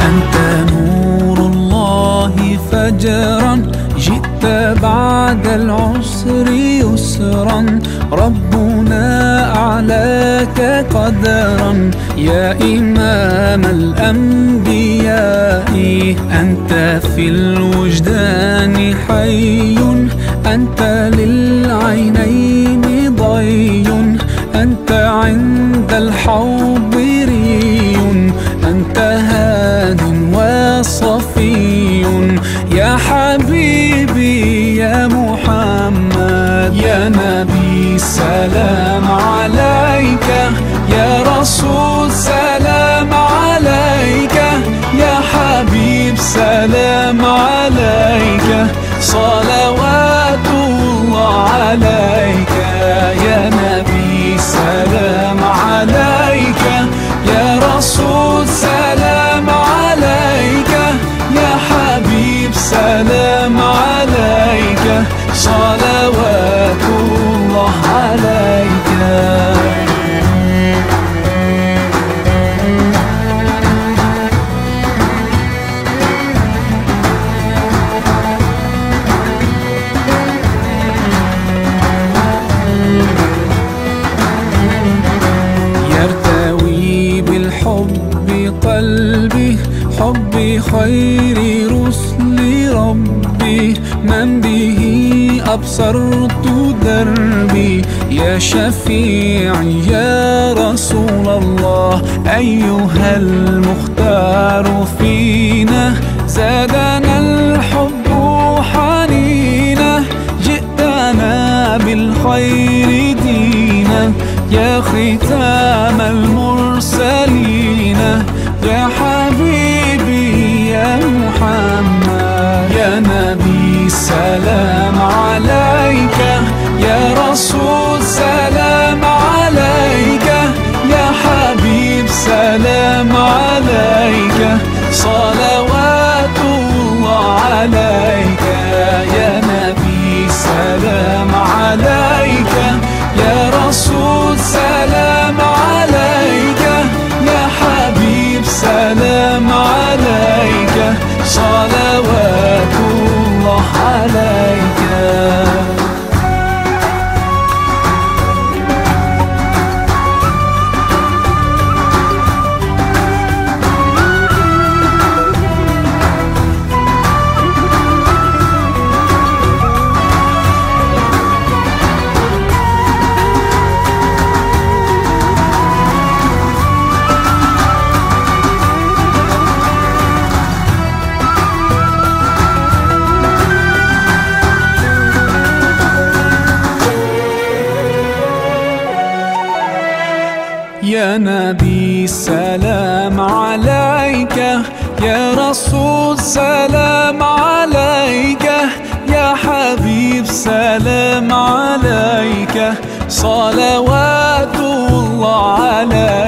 أنت نور الله فجرا، جئت بعد العسر يسرا، ربنا أعلاك قدرا يا إمام الأنبياء. أنت في الوجدان حي، أنت للعينين ضي، أنت عند الحوض ري، أنت هاد وصفي يا حبيبي يا محمد. يا نبي سلام عليك، يا رسول سلام عليك، يا حبيب سلام عليك، صلوات الله عليك. يا نبي سلام عليك، يا رسول سلام عليك، يا حبيب سلام عليك، صلوات الله عليك. يرتوي بالحب قلبي، حب خير رسل ربي، من به أبصرت دربي. يا شفيعي يا رسول الله، أيها المختار فينا، زادنا الحب حنينا، جئتنا بالخير دينا، يا ختام المرسلين، يا حبيبي يا محمد. يا نبي سلام عليك، يا رسول سلام عليك، يا حبيب سلام عليك، صلوات الله عليك. يا نبي سلام عليك، يا رسول سلام عليك، يا حبيب سلام عليك، صلوات الله عليك. يا نبي سلام عليك، يا رسول سلام عليك، يا حبيب سلام عليك، صلوات الله عليك.